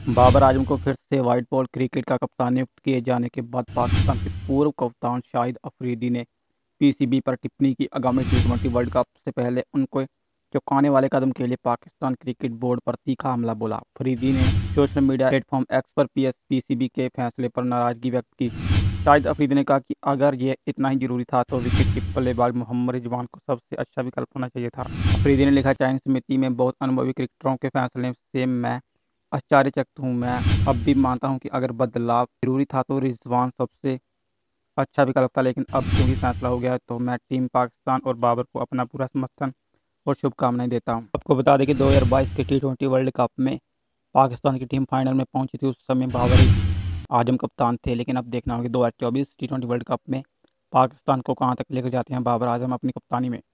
बाबर आजम को फिर से व्हाइट बॉल क्रिकेट का कप्तान नियुक्त किए जाने के बाद पाकिस्तान के पूर्व कप्तान शाहिद अफरीदी ने पीसीबी पर टिप्पणी की। आगामी टी20 वर्ल्ड कप से पहले उनको चौंकाने वाले कदम के लिए पाकिस्तान क्रिकेट बोर्ड पर तीखा हमला बोला। अफरीदी ने सोशल मीडिया प्लेटफॉर्म एक्स पर पीसीबी के फैसले पर नाराजगी व्यक्त की। शाहिद अफरीदी ने कहा कि अगर ये इतना ही जरूरी था तो विकेट कीपर बल्लेबाज मोहम्मद रिजवान को सबसे अच्छा विकल्प होना चाहिए था। अफरीदी ने लिखा, चयन समिति में बहुत अनुभवी क्रिकेटरों के फैसले से मैं आश्चर्यचकित हूँ। मैं अब भी मानता हूँ कि अगर बदलाव जरूरी था तो रिजवान सबसे अच्छा विकल्प था, लेकिन अब क्योंकि फैसला हो गया है तो मैं टीम पाकिस्तान और बाबर को अपना पूरा समर्थन और शुभकामनाएं देता हूँ। आपको बता दें कि 2022 के टी20 वर्ल्ड कप में पाकिस्तान की टीम फाइनल में पहुंची थी। उस समय बाबर ही आजम कप्तान थे, लेकिन अब देखना होगा कि 2024 टी20 वर्ल्ड कप में पाकिस्तान को कहां तक लेकर जाते हैं बाबर आजम अपनी कप्तानी में।